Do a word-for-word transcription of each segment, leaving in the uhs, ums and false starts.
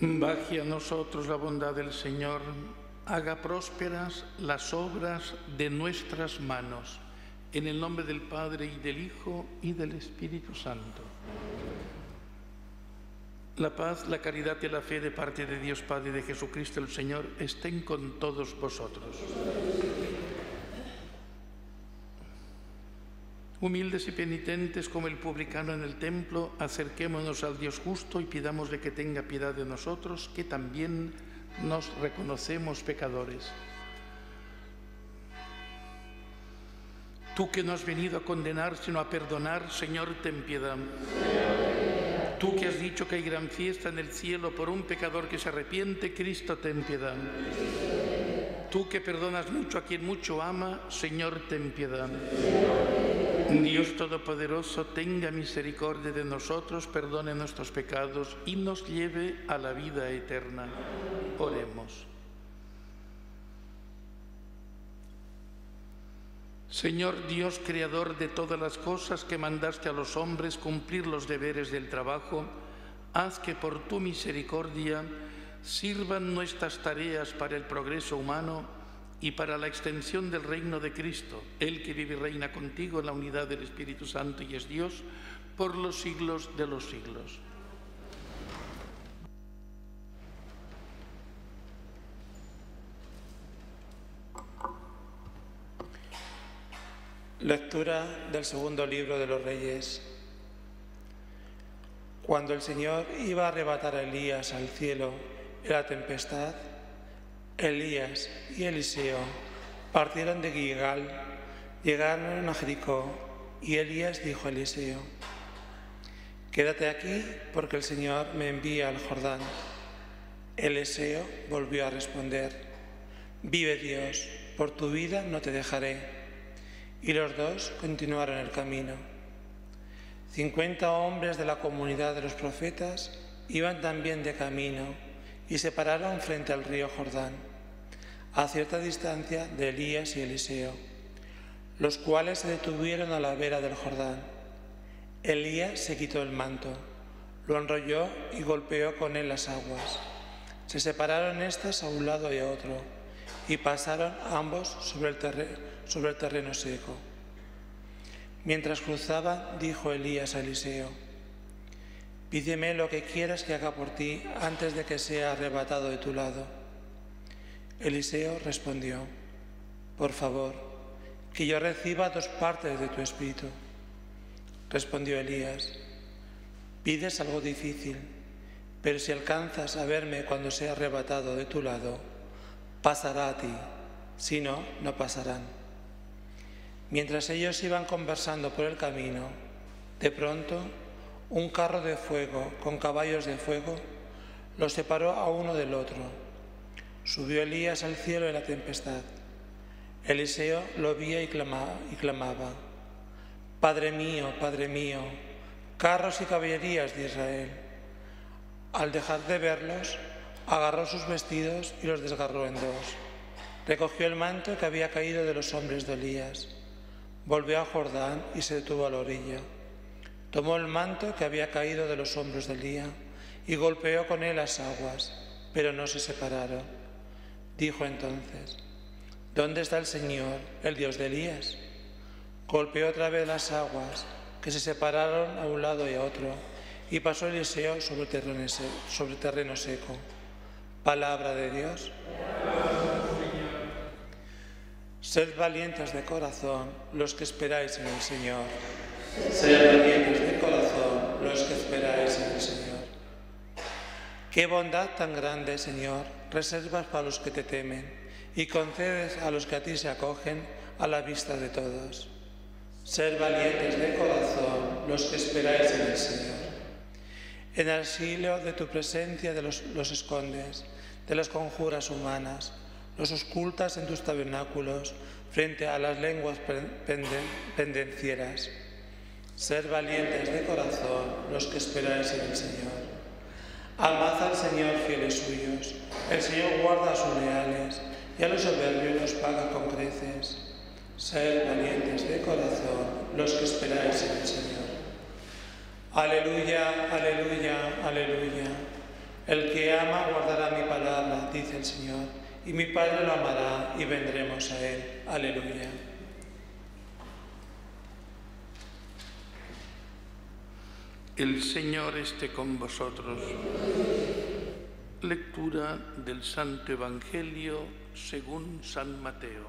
Baje a nosotros la bondad del Señor, haga prósperas las obras de nuestras manos. En el nombre del Padre, y del Hijo, y del Espíritu Santo. La paz, la caridad y la fe de parte de Dios Padre y de Jesucristo el Señor estén con todos vosotros. Humildes y penitentes como el publicano en el templo, acerquémonos al Dios justo y pidámosle que tenga piedad de nosotros, que también nos reconocemos pecadores. Tú que no has venido a condenar, sino a perdonar, Señor, ten piedad. Tú que has dicho que hay gran fiesta en el cielo por un pecador que se arrepiente, Cristo, ten piedad. Tú que perdonas mucho a quien mucho ama, Señor, ten piedad. Dios Todopoderoso, tenga misericordia de nosotros, perdone nuestros pecados y nos lleve a la vida eterna. Oremos. Señor Dios, creador de todas las cosas, que mandaste a los hombres cumplir los deberes del trabajo, haz que por tu misericordia sirvan nuestras tareas para el progreso humano y para la extensión del reino de Cristo, el que vive y reina contigo en la unidad del Espíritu Santo y es Dios por los siglos de los siglos. Lectura del segundo libro de los Reyes. Cuando el Señor iba a arrebatar a Elías al cielo en la tempestad, Elías y Eliseo partieron de Gilgal, llegaron a Jericó, y Elías dijo a Eliseo: «Quédate aquí, porque el Señor me envía al Jordán». Eliseo volvió a responder: «Vive Dios, por tu vida no te dejaré». Y los dos continuaron el camino. Cincuenta hombres de la comunidad de los profetas iban también de camino y se pararon frente al río Jordán, a cierta distancia de Elías y Eliseo, los cuales se detuvieron a la vera del Jordán. Elías se quitó el manto, lo enrolló y golpeó con él las aguas. Se separaron éstas a un lado y a otro, y pasaron ambos sobre el terreno sobre el terreno seco. Mientras cruzaban, dijo Elías a Eliseo: «Pídeme lo que quieras que haga por ti antes de que sea arrebatado de tu lado». Eliseo respondió: «Por favor, que yo reciba dos partes de tu espíritu». Respondió Elías: «Pides algo difícil, pero si alcanzas a verme cuando sea arrebatado de tu lado, pasará a ti, si no, no pasarán». Mientras ellos iban conversando por el camino, de pronto un carro de fuego con caballos de fuego los separó a uno del otro. Subió Elías al cielo en la tempestad. Eliseo lo veía y clamaba, y clamaba: «Padre mío, Padre mío, carros y caballerías de Israel». Al dejar de verlos, agarró sus vestidos y los desgarró en dos. Recogió el manto que había caído de los hombres de Elías. Volvió a Jordán y se detuvo a la orilla. Tomó el manto que había caído de los hombros de Elías y golpeó con él las aguas, pero no se separaron. Dijo entonces: «¿Dónde está el Señor, el Dios de Elías?». Golpeó otra vez las aguas, que se separaron a un lado y a otro, y pasó Eliseo sobre terreno seco. Sobre terreno seco. Palabra de Dios. Sed valientes de corazón los que esperáis en el Señor. Sed valientes de corazón los que esperáis en el Señor. Qué bondad tan grande, Señor, reservas para los que te temen y concedes a los que a ti se acogen a la vista de todos. Sed valientes de corazón los que esperáis en el Señor. En el auxilio de tu presencia de los, los escondes, de las conjuras humanas, los ocultas en tus tabernáculos frente a las lenguas pendencieras. Ser valientes de corazón los que esperáis en el Señor. Amad al Señor, fieles suyos. El Señor guarda a sus leales y a los soberbios los paga con creces. Ser valientes de corazón los que esperáis en el Señor. Aleluya, aleluya, aleluya. El que ama guardará mi palabra, dice el Señor, y mi Padre lo amará y vendremos a él. Aleluya. El Señor esté con vosotros. Lectura del Santo Evangelio según San Mateo.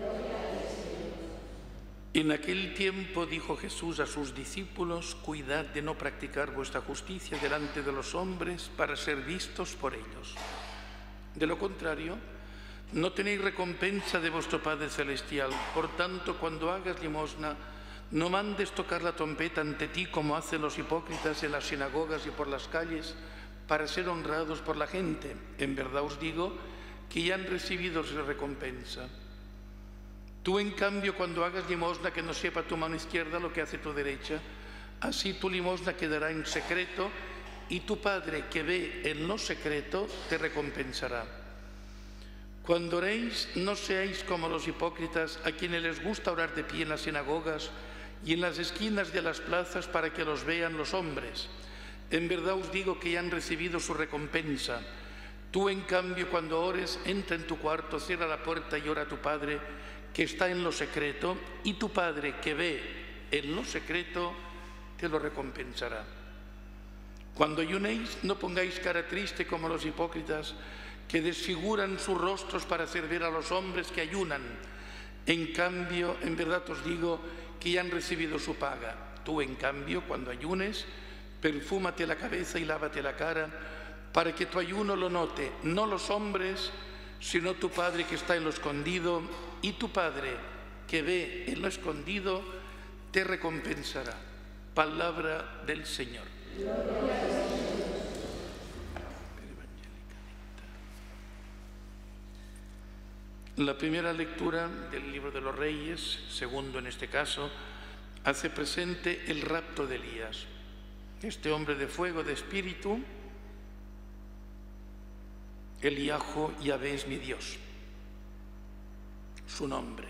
En aquel tiempo dijo Jesús a sus discípulos: cuidad de no practicar vuestra justicia delante de los hombres para ser vistos por ellos. De lo contrario, no tenéis recompensa de vuestro Padre Celestial. Por tanto, cuando hagas limosna, no mandes tocar la trompeta ante ti como hacen los hipócritas en las sinagogas y por las calles para ser honrados por la gente. En verdad os digo que ya han recibido su recompensa. Tú, en cambio, cuando hagas limosna, que no sepa tu mano izquierda lo que hace tu derecha. Así tu limosna quedará en secreto y tu Padre, que ve en lo secreto, te recompensará. Cuando oréis, no seáis como los hipócritas, a quienes les gusta orar de pie en las sinagogas y en las esquinas de las plazas para que los vean los hombres. En verdad os digo que ya han recibido su recompensa. Tú, en cambio, cuando ores, entra en tu cuarto, cierra la puerta y ora a tu Padre, que está en lo secreto, y tu Padre, que ve en lo secreto, te lo recompensará. Cuando ayunéis, no pongáis cara triste como los hipócritas, que desfiguran sus rostros para hacer ver a los hombres que ayunan. En cambio, en verdad os digo que ya han recibido su paga. Tú, en cambio, cuando ayunes, perfúmate la cabeza y lávate la cara, para que tu ayuno lo note, no los hombres, sino tu Padre que está en lo escondido, y tu Padre que ve en lo escondido te recompensará. Palabra del Señor. La primera lectura del libro de los Reyes, segundo en este caso, hace presente el rapto de Elías. Este hombre de fuego, de espíritu, Eliajo Yahvé es mi Dios, su nombre.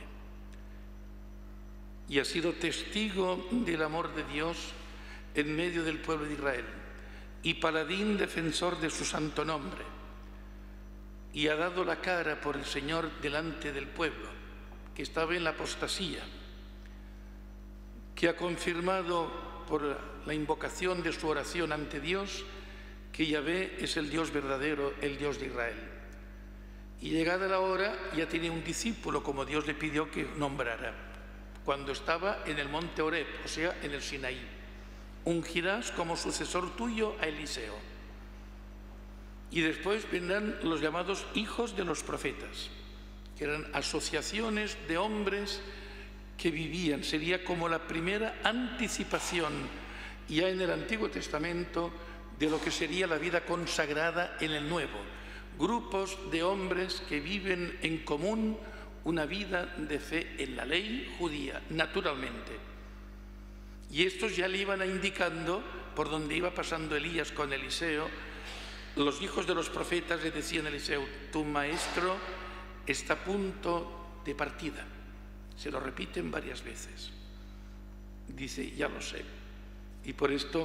Y ha sido testigo del amor de Dios en medio del pueblo de Israel y paladín defensor de su santo nombre. Y ha dado la cara por el Señor delante del pueblo, que estaba en la apostasía, que ha confirmado por la invocación de su oración ante Dios que Yahvé es el Dios verdadero, el Dios de Israel. Y llegada la hora, ya tenía un discípulo, como Dios le pidió que nombrara, cuando estaba en el monte Horeb, o sea, en el Sinaí. Ungirás como sucesor tuyo a Eliseo. Y después vendrán los llamados hijos de los profetas, que eran asociaciones de hombres que vivían. Sería como la primera anticipación, ya en el Antiguo Testamento, de lo que sería la vida consagrada en el Nuevo. Grupos de hombres que viven en común una vida de fe en la ley judía, naturalmente. Y estos ya le iban indicando por donde iba pasando Elías con Eliseo. Los hijos de los profetas le decían a Eliseo: tu maestro está a punto de partida. Se lo repiten varias veces. Dice: ya lo sé. Y por esto,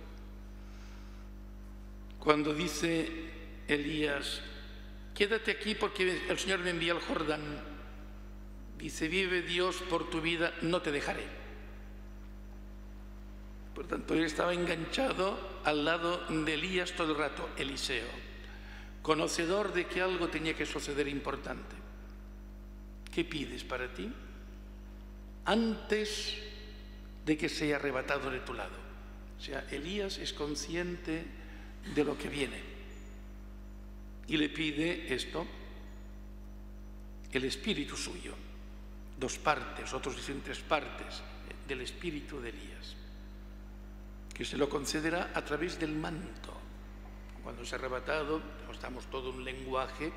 cuando dice Elías: quédate aquí porque el Señor me envía al Jordán, dice: vive Dios por tu vida, no te dejaré. Por tanto, él estaba enganchado al lado de Elías todo el rato, Eliseo, conocedor de que algo tenía que suceder importante. ¿Qué pides para ti? Antes de que sea arrebatado de tu lado. O sea, Elías es consciente de lo que viene y le pide esto, el espíritu suyo, dos partes, otros dicen tres partes del espíritu de Elías, que se lo concederá a través del manto. Cuando es arrebatado, estamos todo un lenguaje.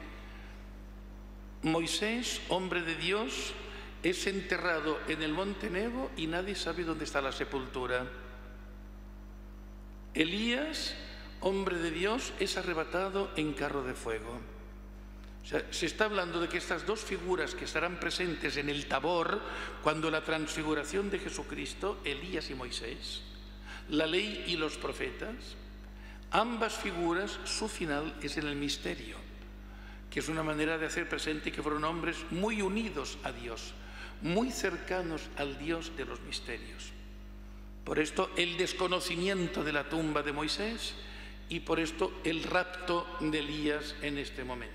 Moisés, hombre de Dios, es enterrado en el monte Nebo y nadie sabe dónde está la sepultura. Elías, hombre de Dios, es arrebatado en carro de fuego. O sea, se está hablando de que estas dos figuras que estarán presentes en el Tabor, cuando la transfiguración de Jesucristo, Elías y Moisés, la ley y los profetas, Ambas figuras, su final es en el misterio, que es una manera de hacer presente que fueron hombres muy unidos a Dios, muy cercanos al Dios de los misterios. Por esto el desconocimiento de la tumba de Moisés y por esto el rapto de Elías en este momento.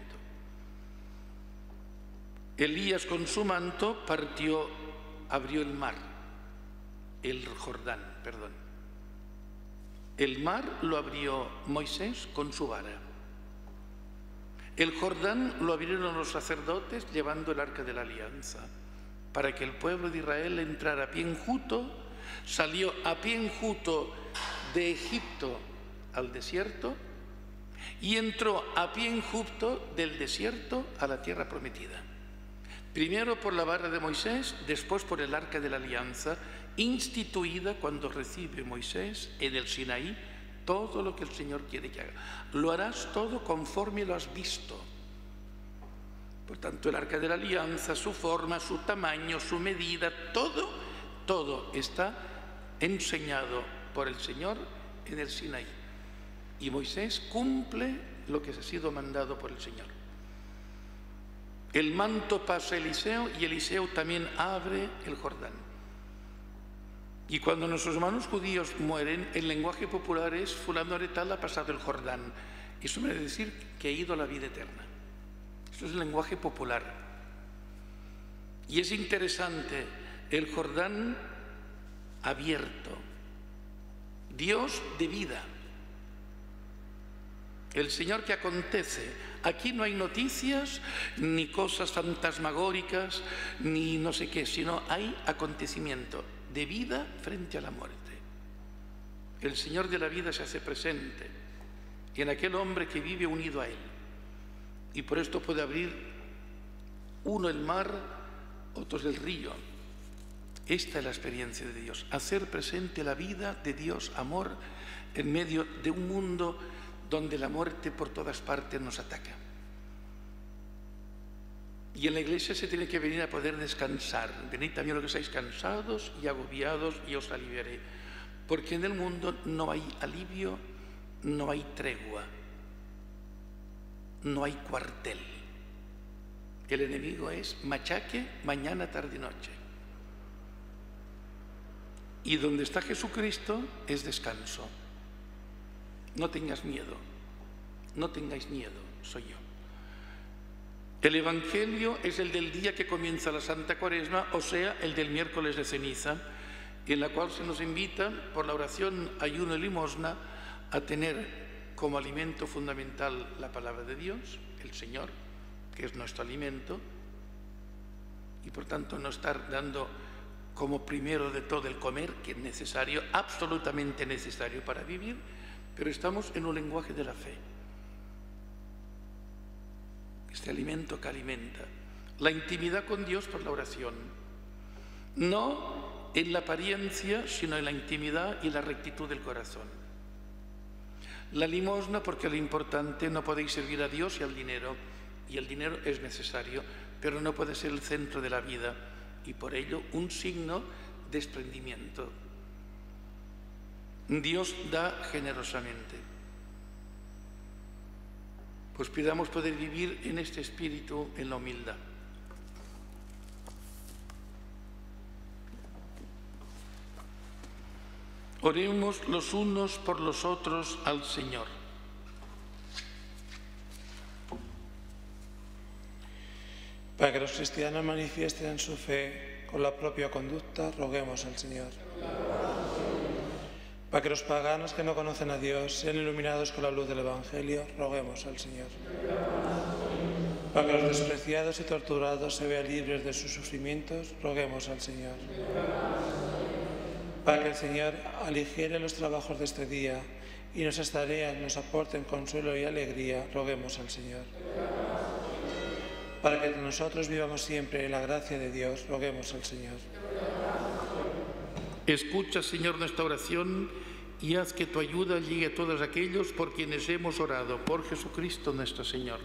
Elías con su manto partió, abrió el mar, el Jordán, perdón. El mar lo abrió Moisés con su vara. El Jordán lo abrieron los sacerdotes llevando el arca de la alianza, para que el pueblo de Israel entrara a pie enjuto. Salió a pie enjuto de Egipto al desierto y entró a pie enjuto del desierto a la tierra prometida. Primero por la vara de Moisés, después por el arca de la alianza, instituida cuando recibe Moisés en el Sinaí todo lo que el Señor quiere que haga. Lo harás todo conforme lo has visto. Por tanto, el arca de la alianza, su forma, su tamaño, su medida, todo, todo está enseñado por el Señor en el Sinaí. Y Moisés cumple lo que ha sido mandado por el Señor. El manto pasa a Eliseo y Eliseo también abre el Jordán. Y cuando nuestros hermanos judíos mueren, el lenguaje popular es fulano de tal ha pasado el Jordán. Eso me debe decir que ha ido a la vida eterna. Eso es el lenguaje popular. Y es interesante, el Jordán abierto, Dios de vida, el Señor que acontece. Aquí no hay noticias, ni cosas fantasmagóricas, ni no sé qué, sino hay acontecimiento de vida frente a la muerte. El Señor de la vida se hace presente en aquel hombre que vive unido a Él. Y por esto puede abrir uno el mar, otros el río. Esta es la experiencia de Dios, hacer presente la vida de Dios, amor, en medio de un mundo donde la muerte por todas partes nos ataca. Y en la iglesia se tiene que venir a poder descansar. Venid también los que estáis cansados y agobiados y os aliviaré. Porque en el mundo no hay alivio, no hay tregua, no hay cuartel. El enemigo es machaque mañana, tarde y noche. Y donde está Jesucristo es descanso. No tengas miedo, no tengáis miedo, soy yo. El Evangelio es el del día que comienza la Santa Cuaresma, o sea, el del miércoles de ceniza, en la cual se nos invita, por la oración, ayuno y limosna, a tener como alimento fundamental la palabra de Dios, el Señor, que es nuestro alimento, y por tanto no estar dando como primero de todo el comer, que es necesario, absolutamente necesario para vivir, pero estamos en un lenguaje de la fe. Este alimento que alimenta. La intimidad con Dios por la oración. No en la apariencia, sino en la intimidad y la rectitud del corazón. La limosna, porque lo importante, no podéis servir a Dios y al dinero. Y el dinero es necesario, pero no puede ser el centro de la vida. Y por ello, un signo de desprendimiento. Dios da generosamente. Pues pidamos poder vivir en este espíritu, en la humildad. Oremos los unos por los otros al Señor. Para que los cristianos manifiesten su fe con la propia conducta, roguemos al Señor. Para que los paganos que no conocen a Dios sean iluminados con la luz del Evangelio, roguemos al Señor. Para que los despreciados y torturados se vean libres de sus sufrimientos, roguemos al Señor. Para que el Señor aligiere los trabajos de este día y nuestras tareas nos aporten consuelo y alegría, roguemos al Señor. Para que nosotros vivamos siempre en la gracia de Dios, roguemos al Señor. Escucha, Señor, nuestra oración y haz que tu ayuda llegue a todos aquellos por quienes hemos orado, por Jesucristo nuestro Señor.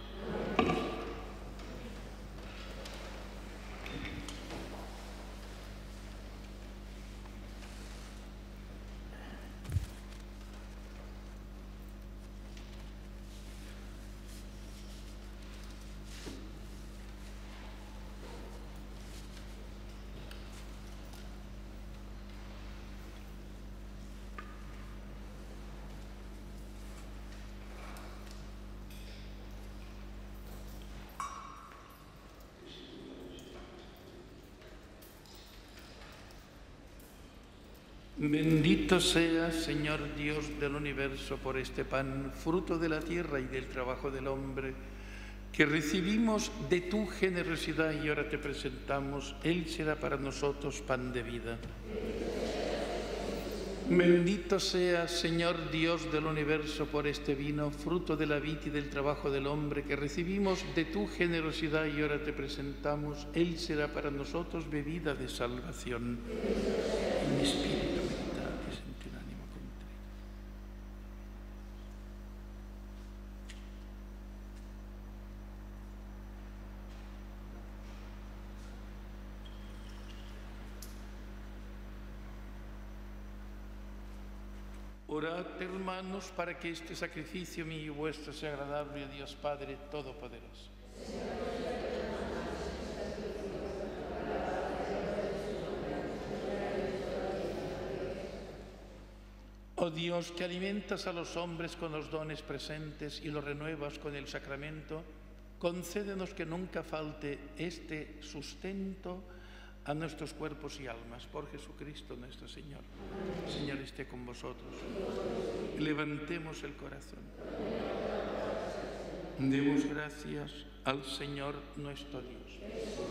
Bendito seas, Señor Dios del universo, por este pan, fruto de la tierra y del trabajo del hombre, que recibimos de tu generosidad y ahora te presentamos. Él será para nosotros pan de vida. Bendito seas, Señor Dios del universo, por este vino, fruto de la vid y del trabajo del hombre, que recibimos de tu generosidad y ahora te presentamos. Él será para nosotros bebida de salvación. En mi espíritu meditar y sentir ánimo contrito. Orad, hermanos, para que este sacrificio mío y vuestro sea agradable a Dios Padre Todopoderoso. Oh Dios, que alimentas a los hombres con los dones presentes y los renuevas con el sacramento, concédenos que nunca falte este sustento a nuestros cuerpos y almas. Por Jesucristo nuestro Señor. El Señor esté con vosotros. Levantemos el corazón. Demos gracias al Señor nuestro Dios.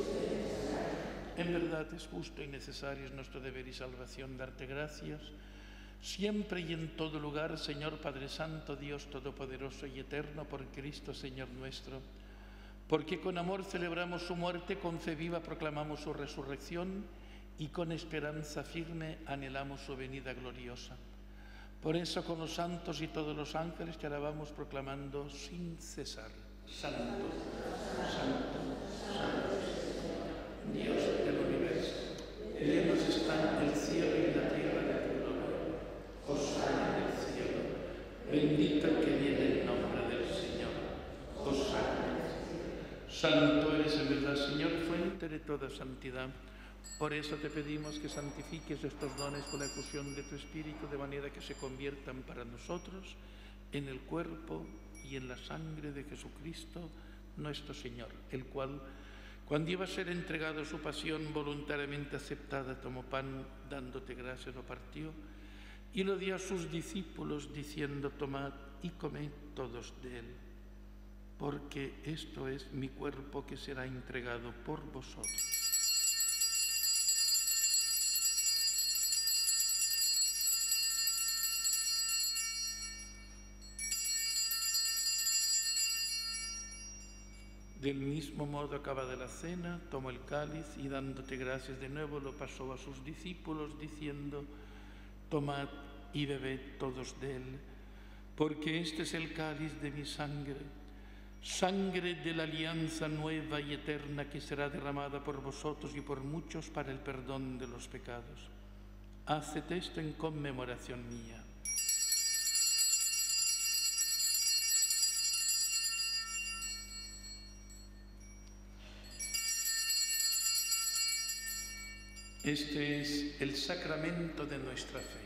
En verdad es justo y necesario, es nuestro deber y salvación darte gracias, siempre y en todo lugar, Señor Padre Santo, Dios Todopoderoso y Eterno, por Cristo Señor nuestro, porque con amor celebramos su muerte, con fe viva proclamamos su resurrección y con esperanza firme anhelamos su venida gloriosa. Por eso con los santos y todos los ángeles te alabamos proclamando sin cesar: Santo, Santo, Santo, Dios del universo, llenos están el cielo y la tierra de tu gloria. Hosana en el cielo, bendita que viene el nombre del Señor. Hosana. Santo eres en verdad, Señor, fuente de toda santidad. Por eso te pedimos que santifiques estos dones con la efusión de tu Espíritu, de manera que se conviertan para nosotros en el cuerpo y en la sangre de Jesucristo nuestro Señor, el cual, cuando iba a ser entregado a su pasión voluntariamente aceptada, tomó pan, dándote gracias, lo partió y lo dio a sus discípulos, diciendo: tomad y comed todos de él, porque esto es mi cuerpo que será entregado por vosotros. Del mismo modo, acabada la cena, tomó el cáliz y dándote gracias de nuevo lo pasó a sus discípulos, diciendo: tomad y bebed todos de él, porque este es el cáliz de mi sangre, sangre de la alianza nueva y eterna que será derramada por vosotros y por muchos para el perdón de los pecados. Haced esto en conmemoración mía. Este es el sacramento de nuestra fe.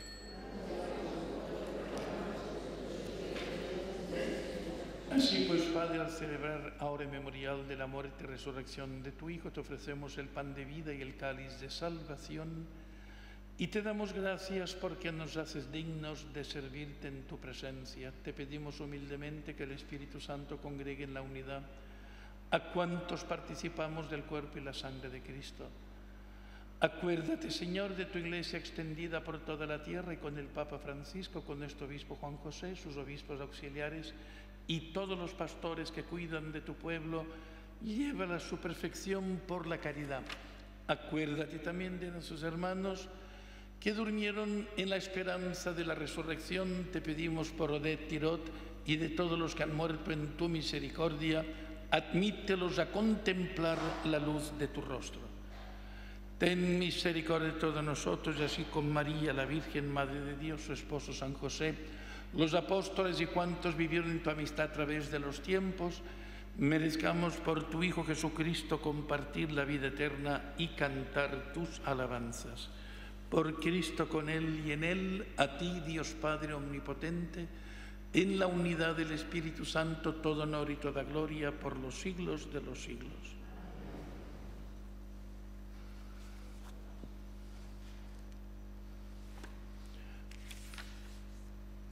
Así pues, Padre, al celebrar ahora el memorial de la muerte y resurrección de tu Hijo, te ofrecemos el pan de vida y el cáliz de salvación, y te damos gracias porque nos haces dignos de servirte en tu presencia. Te pedimos humildemente que el Espíritu Santo congregue en la unidad a cuantos participamos del cuerpo y la sangre de Cristo. Acuérdate, Señor, de tu Iglesia extendida por toda la tierra y con el Papa Francisco, con nuestro obispo Juan José, sus obispos auxiliares y todos los pastores que cuidan de tu pueblo. Llévala a su perfección por la caridad. Acuérdate también de nuestros hermanos que durmieron en la esperanza de la resurrección. Te pedimos por Odette Tirot y de todos los que han muerto en tu misericordia. Admítelos a contemplar la luz de tu rostro. Ten misericordia de todos nosotros, y así con María, la Virgen, Madre de Dios, su esposo San José, los apóstoles y cuantos vivieron en tu amistad a través de los tiempos, merezcamos por tu Hijo Jesucristo compartir la vida eterna y cantar tus alabanzas. Por Cristo, con Él y en Él, a ti, Dios Padre omnipotente, en la unidad del Espíritu Santo, todo honor y toda gloria por los siglos de los siglos.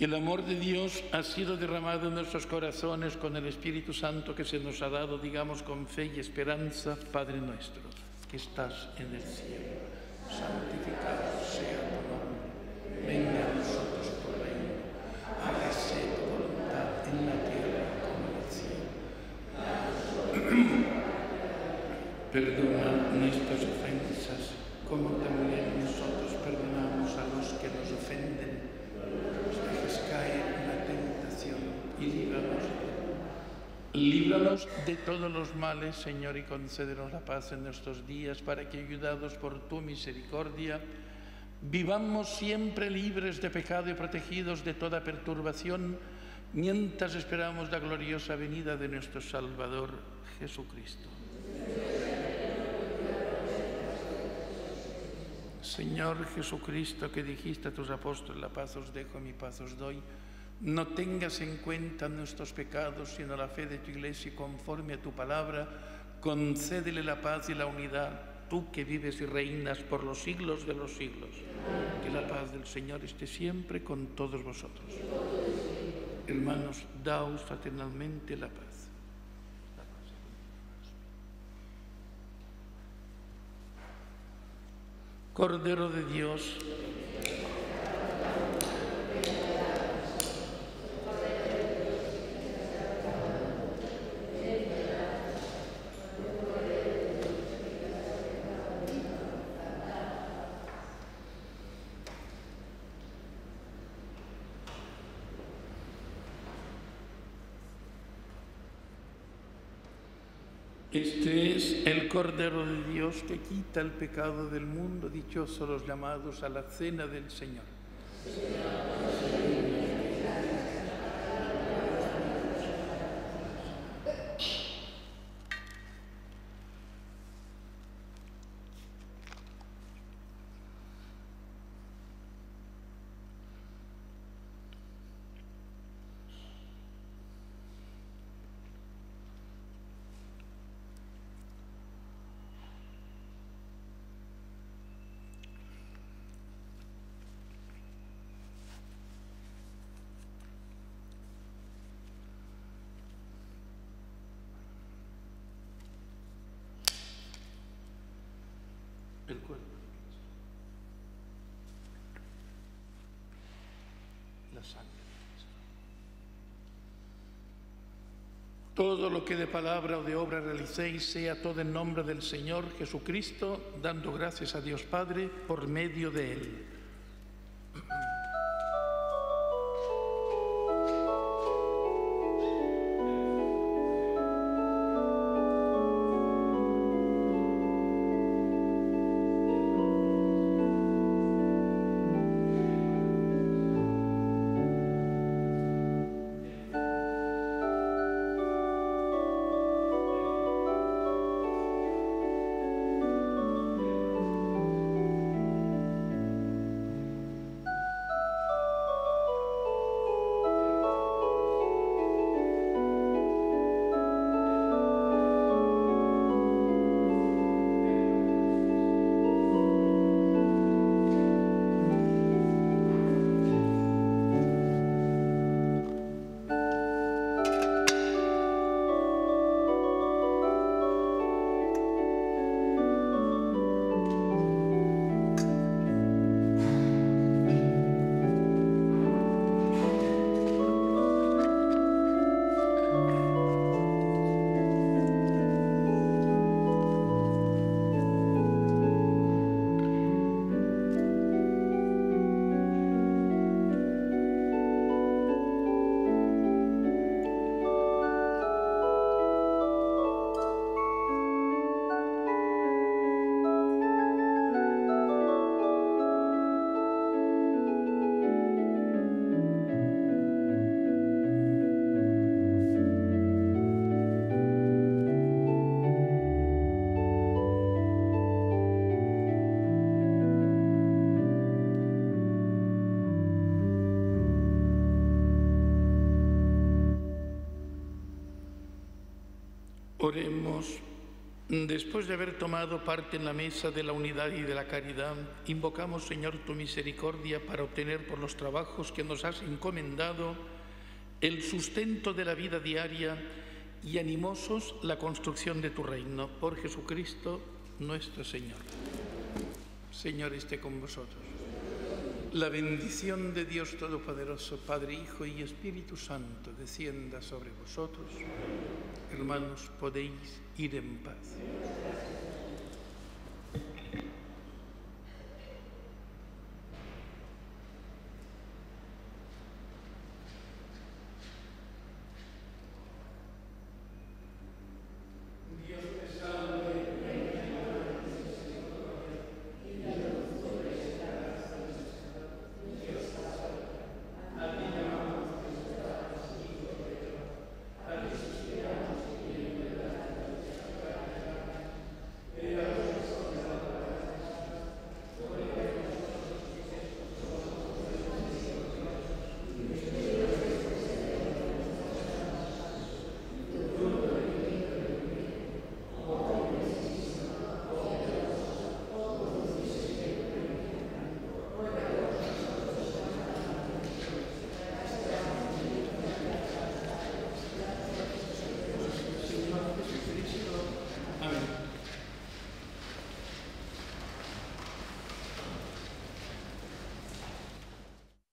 El amor de Dios ha sido derramado en nuestros corazones con el Espíritu Santo que se nos ha dado, digamos con fe y esperanza. Padre nuestro, que estás en el cielo, santificado sea tu nombre. Venga a nosotros tu reino. Hágase tu voluntad en la tierra como en el cielo. Perdona nuestras ofensas, como también nosotros perdonamos a los que nos ofenden. Cae en la tentación y líbranos. Líbranos de todos los males, Señor, y concédenos la paz en nuestros días, para que, ayudados por tu misericordia, vivamos siempre libres de pecado y protegidos de toda perturbación, mientras esperamos la gloriosa venida de nuestro Salvador, Jesucristo. Señor Jesucristo, que dijiste a tus apóstoles, la paz os dejo, mi paz os doy, no tengas en cuenta nuestros pecados, sino la fe de tu Iglesia, y conforme a tu palabra, concédele la paz y la unidad, tú que vives y reinas por los siglos de los siglos. Que la paz del Señor esté siempre con todos vosotros. Hermanos, daos fraternalmente la paz. Cordero de Dios, este es el Cordero de Dios que quita el pecado del mundo. Dichosos los llamados a la cena del Señor. El cuerpo, la sangre. Todo lo que de palabra o de obra realicéis, sea todo en nombre del Señor Jesucristo, dando gracias a Dios Padre por medio de Él. Oremos. Después de haber tomado parte en la mesa de la unidad y de la caridad, invocamos, Señor, tu misericordia para obtener por los trabajos que nos has encomendado el sustento de la vida diaria y animosos la construcción de tu reino. Por Jesucristo nuestro Señor. Señor, esté con vosotros. La bendición de Dios Todopoderoso, Padre, Hijo y Espíritu Santo, descienda sobre vosotros. Hermanos, podéis ir en paz.